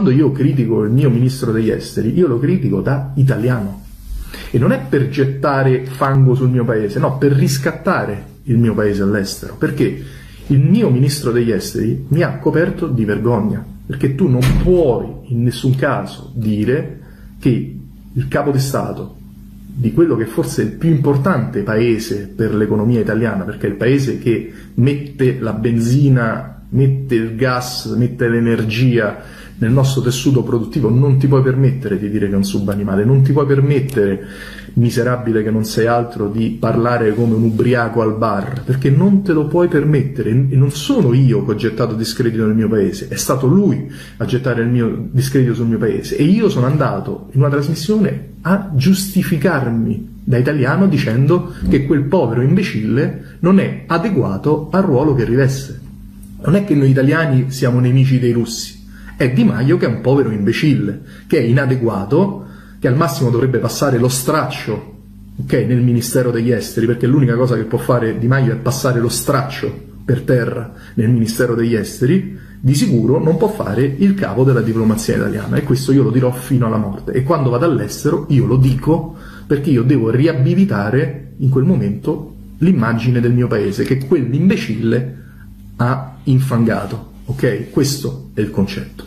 quando io critico il mio ministro degli esteri, io lo critico da italiano. E non è per gettare fango sul mio paese, no, per riscattare il mio paese all'estero. Perché il mio ministro degli esteri mi ha coperto di vergogna. Perché tu non puoi in nessun caso dire che il capo di Stato di quello che forse è il più importante paese per l'economia italiana, perché è il paese che mette la benzina, mette il gas, mette l'energia nel nostro tessuto produttivo, non ti puoi permettere di dire che è un subanimale, non ti puoi permettere, miserabile che non sei altro, di parlare come un ubriaco al bar, perché non te lo puoi permettere. E non sono io che ho gettato discredito nel mio paese, è stato lui a gettare il mio discredito sul mio paese, e io sono andato in una trasmissione a giustificarmi da italiano dicendo che quel povero imbecille non è adeguato al ruolo che riveste. Non è che noi italiani siamo nemici dei russi, è Di Maio che è un povero imbecille, che è inadeguato, che al massimo dovrebbe passare lo straccio, okay, nel Ministero degli Esteri, perché l'unica cosa che può fare Di Maio è passare lo straccio per terra nel Ministero degli Esteri. Di sicuro non può fare il capo della diplomazia italiana, e questo io lo dirò fino alla morte. E quando vado all'estero io lo dico, perché io devo riabilitare in quel momento l'immagine del mio paese, che quell'imbecille ha infangato, ok? Questo è il concetto.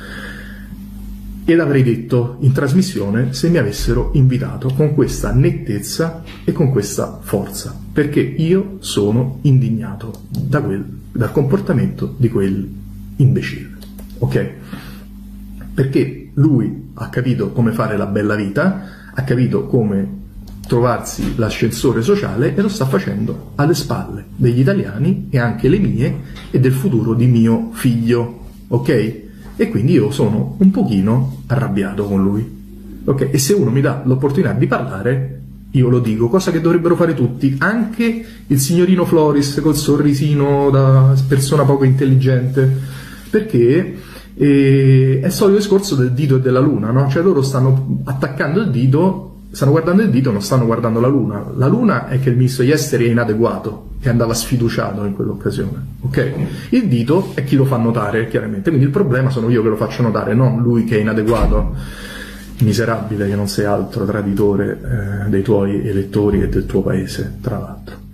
E l'avrei detto in trasmissione se mi avessero invitato con questa nettezza e con questa forza, perché io sono indignato dal comportamento di quel imbecille, ok? Perché lui ha capito come fare la bella vita, ha capito come trovarsi l'ascensore sociale, e lo sta facendo alle spalle degli italiani, e anche le mie e del futuro di mio figlio, ok? E quindi io sono un pochino arrabbiato con lui, ok? E se uno mi dà l'opportunità di parlare, io lo dico, cosa che dovrebbero fare tutti, anche il signorino Floris col sorrisino da persona poco intelligente, perché è il solito discorso del dito e della luna, no? Cioè loro stanno attaccando il dito, stanno guardando il dito, non stanno guardando la luna. La luna è che il ministro degli esteri è inadeguato, che andava sfiduciato in quell'occasione, ok? Il dito è chi lo fa notare, chiaramente, quindi il problema sono io che lo faccio notare, non lui che è inadeguato, miserabile che non sei altro, traditore dei tuoi elettori e del tuo paese, tra l'altro.